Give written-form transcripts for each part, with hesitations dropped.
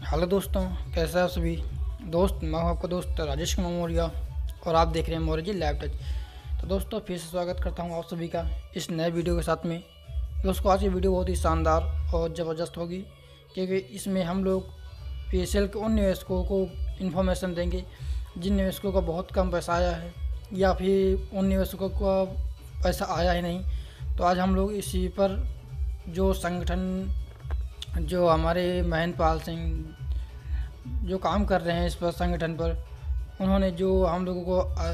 Hello दोस्तों, कैसे हैं आप सभी दोस्त। मैं हूं आपका दोस्त राजेश कुमार मौर्य और आप देख रहे हैं मौर्य जी लैब टच। तो दोस्तों फिर से स्वागत करता हूं आप सभी का इस नए वीडियो के साथ में। दोस्तों आज की वीडियो बहुत ही शानदार और ज़बरदस्त होगी, क्योंकि इसमें हम लोग पीएसएल के उन निवेशकों को इन्फॉर्मेशन देंगे जिन निवेशकों का बहुत कम पैसा आया है या फिर उन निवेशकों का पैसा आया ही नहीं। तो आज हम लोग इसी पर जो संगठन, जो हमारे महेंद्र सिंह जो काम कर रहे हैं इस पर संगठन पर, उन्होंने जो हम लोगों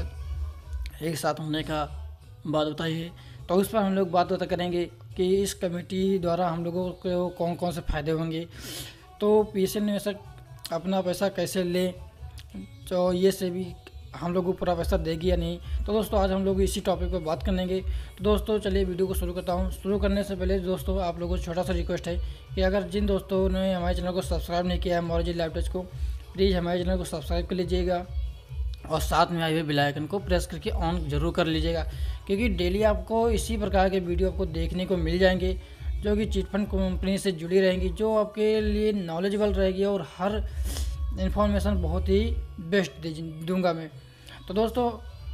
को एक साथ होने का बात बताई है, तो उस पर हम लोग बात करेंगे कि इस कमेटी द्वारा हम लोगों को कौन कौन से फ़ायदे होंगे, तो पीएसएल निवेशक अपना पैसा कैसे ले, तो ये से भी हम लोग को पूरा पैसा देगी या नहीं। तो दोस्तों आज हम लोग इसी टॉपिक पर बात करेंगे। तो दोस्तों चलिए वीडियो को शुरू करता हूँ। शुरू करने से पहले दोस्तों आप लोगों को छोटा सा रिक्वेस्ट है कि अगर जिन दोस्तों ने हमारे चैनल को सब्सक्राइब नहीं किया है मौर्य जी लैब टच को, प्लीज़ हमारे चैनल को सब्सक्राइब कर लीजिएगा और साथ में आए हुए बेल आइकन को प्रेस करके ऑन ज़रूर कर लीजिएगा, क्योंकि डेली आपको इसी प्रकार के वीडियो आपको देखने को मिल जाएंगे जो कि चिटफंड कंपनी से जुड़ी रहेंगी, जो आपके लिए नॉलेजेबल रहेगी और हर इन्फॉर्मेशन बहुत ही बेस्ट दूंगा मैं। तो दोस्तों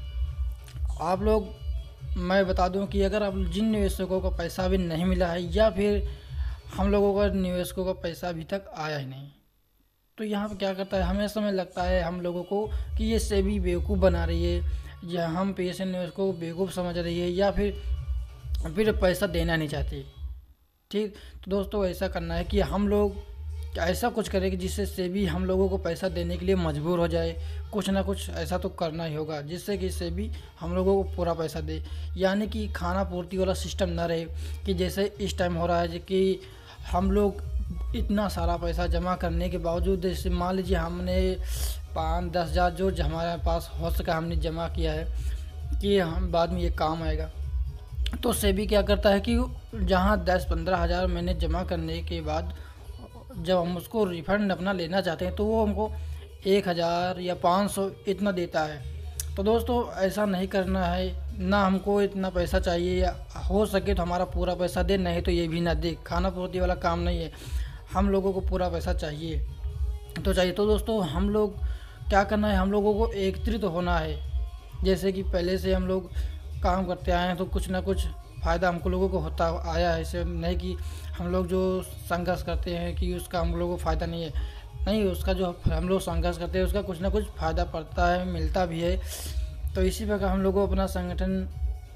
आप लोग, मैं बता दूं कि अगर आप जिन निवेशकों को पैसा अभी नहीं मिला है या फिर हम लोगों का निवेशकों का पैसा अभी तक आया ही नहीं, तो यहाँ पर क्या करता है, हमें समय लगता है हम लोगों को कि ये सेबी बेवकूफ़ बना रही है या हम पीएसएल निवेशकों को बेवकूफ़ समझ रही है या फिर पैसा देना नहीं चाहती। ठीक, तो दोस्तों ऐसा करना है कि हम लोग ऐसा कुछ करें कि जिससे सेबी हम लोगों को पैसा देने के लिए मजबूर हो जाए। कुछ ना कुछ ऐसा तो करना ही होगा जिससे कि सेबी हम लोगों को पूरा पैसा दे, यानी कि खाना पूर्ति वाला सिस्टम ना रहे कि जैसे इस टाइम हो रहा है कि हम लोग इतना सारा पैसा जमा करने के बावजूद, जैसे मान लीजिए हमने 5-10 हज़ार जो हमारे पास हो सका हमने जमा किया है कि हम बाद में ये काम आएगा, तो सेबी क्या करता है कि जहाँ 10-15 हज़ार मैंने जमा करने के बाद जब हम उसको रिफ़ंड अपना लेना चाहते हैं तो वो हमको 1000 या 500 इतना देता है। तो दोस्तों ऐसा नहीं करना है, ना हमको इतना पैसा चाहिए, या हो सके तो हमारा पूरा पैसा दे, नहीं तो ये भी ना दे। खाना पूर्ति वाला काम नहीं है, हम लोगों को पूरा पैसा चाहिए तो चाहिए। तो दोस्तों हम लोग क्या करना है, हम लोगों को एकत्रित होना है। जैसे कि पहले से हम लोग काम करते आए हैं तो कुछ ना कुछ फ़ायदा हमको लोगों को होता आया है। ऐसे नहीं कि हम लोग जो संघर्ष करते हैं कि उसका हम लोगों को फ़ायदा नहीं है, नहीं, उसका जो हम लोग संघर्ष करते हैं उसका कुछ ना कुछ फ़ायदा पड़ता है, मिलता भी है। तो इसी प्रकार हम लोग को अपना संगठन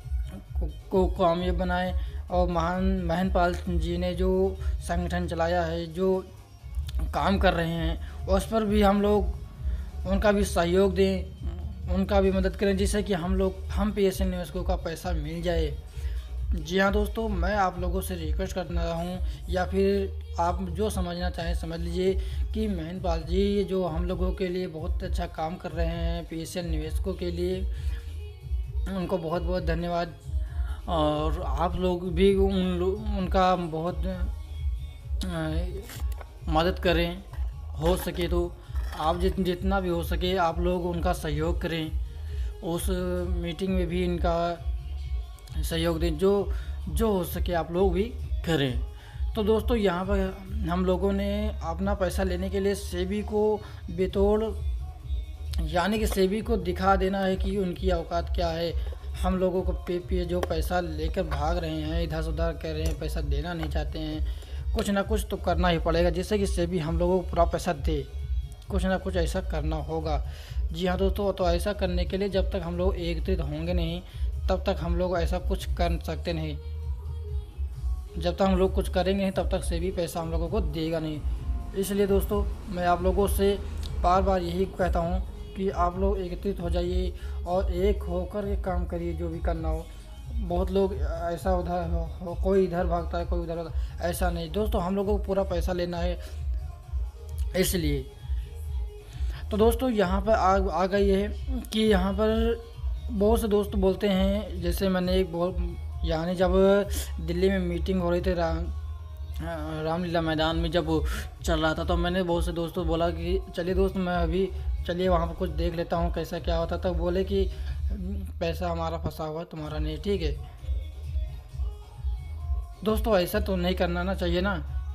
को कामयाब बनाएं और महान महेंद्र जी ने जो संगठन चलाया है, जो काम कर रहे हैं, उस पर भी हम लोग उनका भी सहयोग दें, उनका भी मदद करें, जिससे कि हम पीएसएल निवेशकों का पैसा मिल जाए। जी हाँ दोस्तों, मैं आप लोगों से रिक्वेस्ट करना हूँ, या फिर आप जो समझना चाहें समझ लीजिए कि महेंद्र जी जो हम लोगों के लिए बहुत अच्छा काम कर रहे हैं पीएसएल निवेशकों के लिए, उनको बहुत बहुत धन्यवाद। और आप लोग भी उनका बहुत मदद करें, हो सके तो आप जितना भी हो सके आप लोग उनका सहयोग करें, उस मीटिंग में भी इनका सहयोग दें, जो हो सके आप लोग भी करें। तो दोस्तों यहाँ पर हम लोगों ने अपना पैसा लेने के लिए सेबी को बेतोड़, यानी कि सेबी को दिखा देना है कि उनकी औकात क्या है। हम लोगों को पे जो पैसा लेकर भाग रहे हैं, इधर से उधर कर रहे हैं, पैसा देना नहीं चाहते हैं, कुछ ना कुछ तो करना ही पड़ेगा जिससे कि सेबी हम लोगों को पूरा पैसा दे। कुछ ना कुछ ऐसा करना होगा। जी हाँ दोस्तों, तो ऐसा करने के लिए जब तक हम लोग एकत्रित होंगे नहीं तब तक हम लोग ऐसा कुछ कर सकते नहीं। जब तक हम लोग कुछ करेंगे नहीं तब तक सेबी पैसा हम लोगों को देगा नहीं। इसलिए दोस्तों मैं आप लोगों से बार बार यही कहता हूँ कि आप लोग एकत्रित हो जाइए और एक होकर एक काम करिए जो भी करना हो। बहुत लोग ऐसा उधर हो, कोई इधर भागता है, कोई उधर, ऐसा नहीं दोस्तों, हम लोगों को पूरा पैसा लेना है। इसलिए तो दोस्तों यहाँ पर आ गई है कि यहाँ पर बहुत से दोस्त बोलते हैं, जैसे मैंने यानी जब दिल्ली में मीटिंग हो रही थी रामलीला मैदान में जब चल रहा था, तो मैंने बहुत से दोस्तों बोला कि चलिए दोस्त मैं अभी चलिए वहाँ पर कुछ देख लेता हूँ कैसा क्या होता। तब बोले कि पैसा हमारा फंसा हुआ है, तुम्हारा नहीं। ठीक है दोस्तों, ऐसा तो नहीं करना ना चाहिए ना,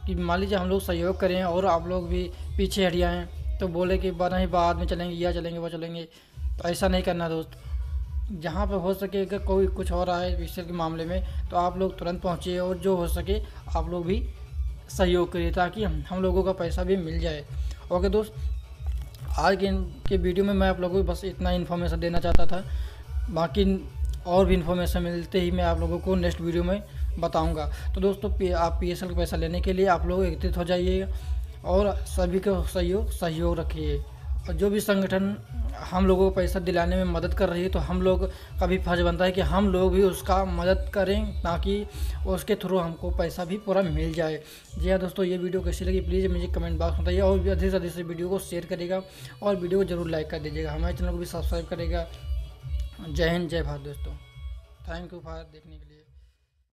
कि मान लीजिए हम लोग सहयोग करें और आप लोग भी पीछे हट जाएँ तो बोले कि नहीं बाद में चलेंगे, या चलेंगे वो चलेंगे, तो ऐसा नहीं करना दोस्त। जहाँ पे हो सके अगर कोई कुछ हो रहा है विषय के मामले में तो आप लोग तुरंत पहुँचिए और जो हो सके आप लोग भी सहयोग करिए ताकि हम लोगों का पैसा भी मिल जाए। ओके दोस्त, आज के वीडियो में मैं आप लोगों को बस इतना इन्फॉर्मेशन देना चाहता था। बाकी और भी इन्फॉर्मेशन मिलते ही मैं आप लोगों को नेक्स्ट वीडियो में बताऊंगा। तो दोस्तों आप PSL का पैसा लेने के लिए आप लोग एकत्रित हो जाइए और सभी को सहयोग रखिए। और जो भी संगठन हम लोगों को पैसा दिलाने में मदद कर रही है तो हम लोग का भी फर्ज बनता है कि हम लोग भी उसका मदद करें ताकि उसके थ्रू हमको पैसा भी पूरा मिल जाए। जी हाँ दोस्तों, ये वीडियो कैसी लगी प्लीज़ मुझे कमेंट बॉक्स में बताइए और भी अधिक से अधिक से वीडियो को शेयर करेगा और वीडियो को जरूर लाइक कर दीजिएगा। हमारे चैनल को भी सब्सक्राइब करेगा। जय हिंद, जय भारत दोस्तों। थैंक यू फॉर देखने के लिए।